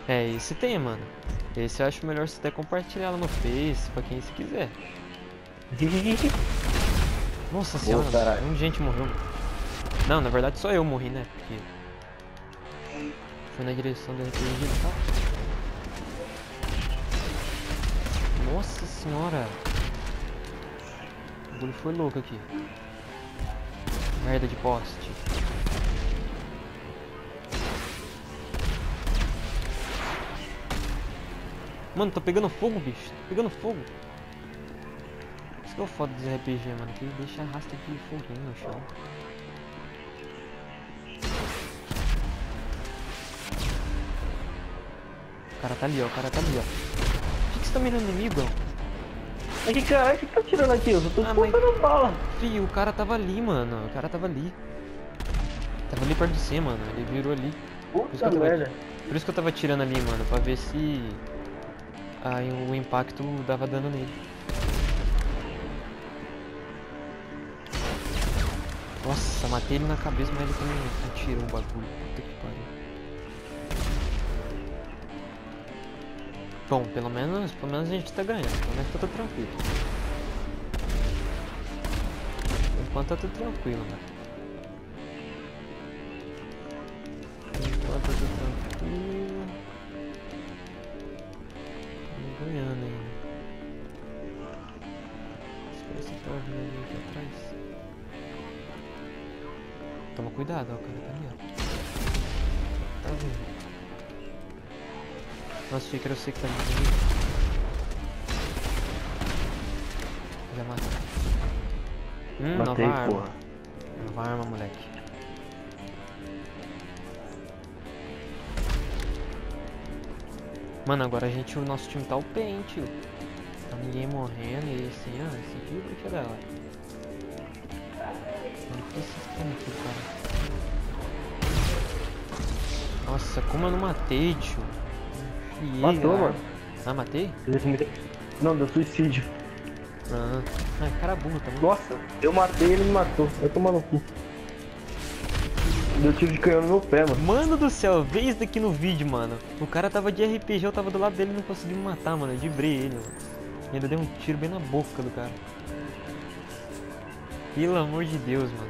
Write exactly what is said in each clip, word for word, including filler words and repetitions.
É, esse tem, mano. Esse eu acho melhor você até compartilhar lá no Face, pra quem se quiser. Nossa senhora, Boa, caralho. mano, muita gente morreu. Não, na verdade só eu morri, né? Porque foi na direção do R P G, tá? Nossa senhora. O bagulho foi louco aqui. Merda de poste. Mano, tô pegando fogo, bicho. Tô pegando fogo. Isso que é o foda dos R P G, mano. Que deixa rastro de foguinho no chão. O cara tá ali, ó. O cara tá ali, ó. Por que, que você tá mirando inimigo, ó? Mas que caralho, o que tá tirando aqui? Eu só tô Ah, mas... escutando bala. Fio, o cara tava ali, mano. O cara tava ali. Tava ali perto de você, mano. Ele virou ali. Por isso, que Puta eu tava... merda. Por isso que eu tava tirando ali, mano. Pra ver se... Aí o impacto dava dano nele. Nossa, matei ele na cabeça, mas ele também atirou o bagulho. Puta que pariu. Bom, pelo menos, pelo menos a gente tá ganhando. Pelo menos tá tudo tranquilo. Por enquanto tá tudo tranquilo, né? Por enquanto tá tudo tranquilo. Estamos ganhando ainda. Espera esse povo ali aqui atrás. Toma cuidado, ó, o cara tá ali, ó. Tá vindo. Nossa, achei que era você que tá vindo. Já matou. Hum, Matei, nova arma. porra. Nova arma, moleque. Mano, agora a gente, o nosso time tá O P, hein, tio. Tá ninguém morrendo e assim, ó, esse aqui vai tirar da hora. Olha que sistema aqui, cara. Nossa, como eu não matei, tio. Enfiei, Matou, cara. mano. Ah, matei? Não, deu suicídio. Ah, ah cara burro também. Nossa, eu matei e ele me matou. Vai tomar no cu. Deu tiro de canhão no meu pé, mano. Mano do céu, vê isso daqui no vídeo, mano. O cara tava de R P G, eu tava do lado dele e não consegui me matar, mano. Eu dibrei ele, mano. E ainda dei um tiro bem na boca do cara. Pelo amor de Deus, mano.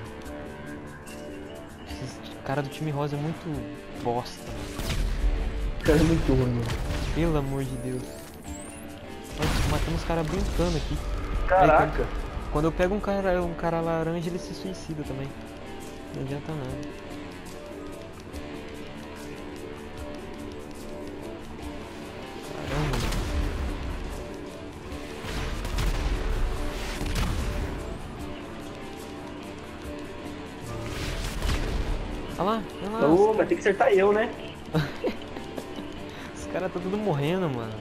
Esse cara do time rosa é muito bosta, mano. O cara é muito ruim, mano. Pelo amor de Deus. Nossa, matamos os caras brincando aqui. Caraca. Aí, quando, quando eu pego um cara, um cara laranja, ele se suicida também. Não adianta nada. Caramba, mano. Olha lá, olha lá. Ô, mas tem que acertar eu, né? Os caras tá tudo morrendo, mano.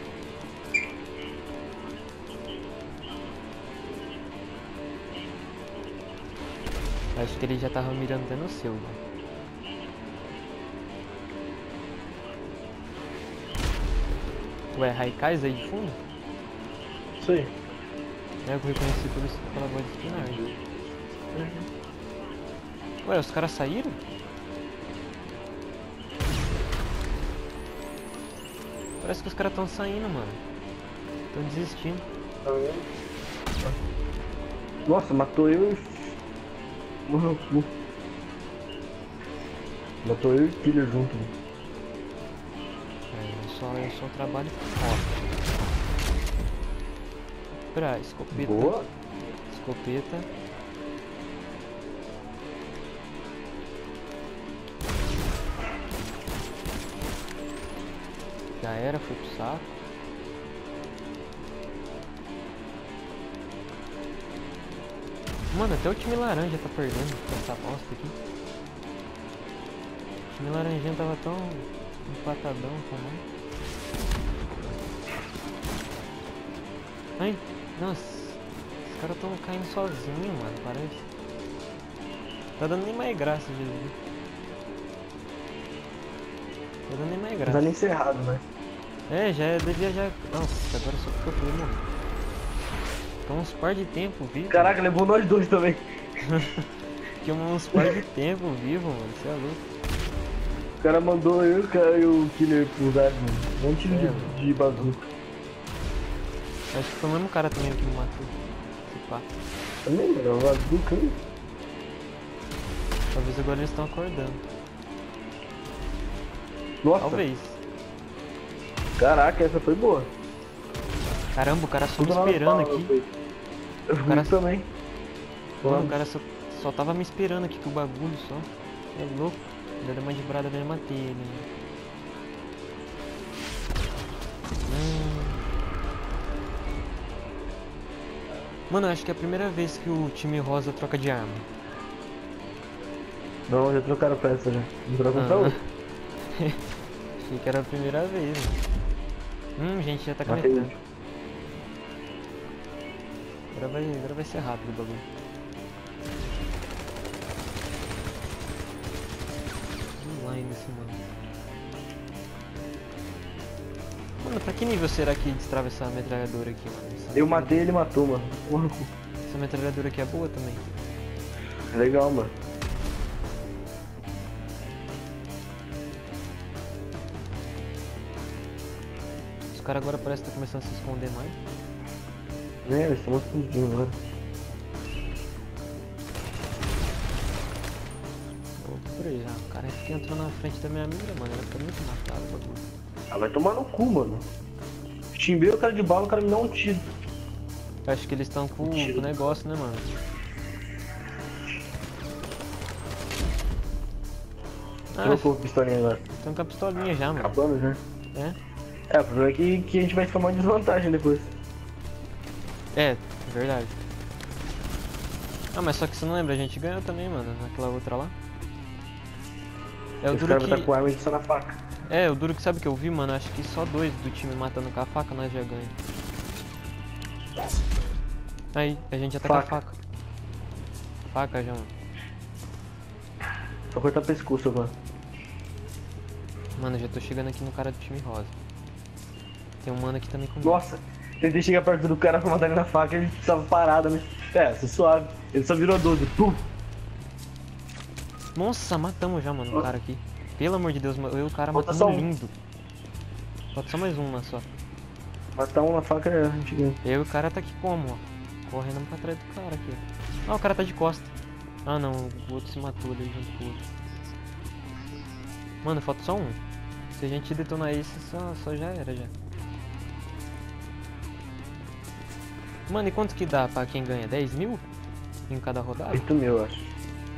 Acho que ele já tava mirando até no seu, né? Ué, Raikais aí de fundo? Isso aí. É, eu reconheci por isso pela voz de Spinard. Ué, os caras saíram? Parece que os caras tão saindo, mano. Tão desistindo. Nossa, matou eu e... Morreu. Matou eu e o Killer junto, mano. É, eu só, eu só trabalho forte. Pra escopeta. Boa. Escopeta. Já era, foi pro saco. Mano, até o time laranja tá perdendo com essa bosta aqui. O time laranjinha tava tão empatadão também. Ai, nossa, os caras tão caindo sozinhos, mano, parece. Tá dando nem mais graça de ver. Tá dando nem mais graça. Tá nem encerrado, né? É, já devia já. Nossa, agora só porque eu fui morrer. Então uns par de tempo vivo. Caraca, levou nós dois também. Que uns par de tempo vivo, mano. Você é louco. O cara mandou eu cara, e o killer pro lugar, mano. Um monte de, É, de bazuca. Acho que foi o mesmo cara também que me matou. Se pá. Também, mano, bazuca aí. Talvez agora eles estão acordando. Nossa, Talvez. caraca, essa foi boa. Caramba, o cara só me Tudo na hora esperando fala, aqui. foi. Eu fui cara- também. Mano, o cara só, só tava me esperando aqui com o bagulho só. É louco. Ainda deu uma de brada nele e matei ele. Né? Hum. Mano, eu acho que é a primeira vez que o time rosa troca de arma. Não, já trocaram peça já. Não trocam pra Ah. outro. Achei que era a primeira vez. Mano. Hum, gente, já tá Matei conectando. um. Agora vai, agora vai ser rápido o bagulho. Online esse mano. Mano, pra que nível será que destrava essa metralhadora aqui, mano? Essa Eu metralhadora- matei ele matou, mano. Porra, Essa metralhadora aqui é boa também. legal, mano. Os caras agora parecem que estão começando a se esconder mais. É, eles estão fugindo agora. Vou por aí já. O cara que entrou na frente da minha mira, mano. Ela fica muito matado o bagulho. Ah, vai tomar no cu, mano. Chimbei o cara de bala, o cara me dá um tiro. Eu acho que eles estão com Mentira. com o negócio, né, mano? Ah, Trocou a pistolinha agora. estão com a pistolinha já, mano. Acabando já. É? É, o problema é que, que a gente vai tomar desvantagem depois. É, verdade. Ah, mas só que você não lembra, a gente ganhou também, mano, naquela outra lá. É o Esse duro cara vai que... estar com arma só na faca. É, o duro que sabe o que eu vi, mano? Acho que só dois do time matando com a faca nós já ganhamos. Aí, a gente já tá Faca. com a faca. Faca já, mano. Só cortar o pescoço agora. Mano, eu já tô chegando aqui no cara do time rosa. Tem um mano aqui também comigo. Nossa, tentei chegar perto do cara pra matar ele na faca, ele tava parado, né? É, isso é suave. Ele só virou doze. Pum! Nossa, matamos já, mano, o cara aqui. Pelo amor de Deus, eu e o cara Falta matamos só um. lindo. Falta só mais um lá só. Matar um na faca é a gente ganha. Eu e o cara tá aqui como, ó? Correndo pra trás do cara aqui. Ah, o cara tá de costa. Ah não, o outro se matou ali junto com o outro. Mano, falta só um. Se a gente detonar esse, só, só já era já. Mano, e quanto que dá pra quem ganha? dez mil? Em cada rodada? oito mil, eu acho.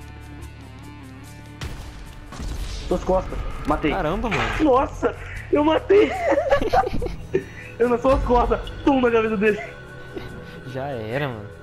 Suas costas. Matei. Caramba, mano. Nossa, eu matei. Eu nas suas costas. Tum na cabeça dele. Já era, mano.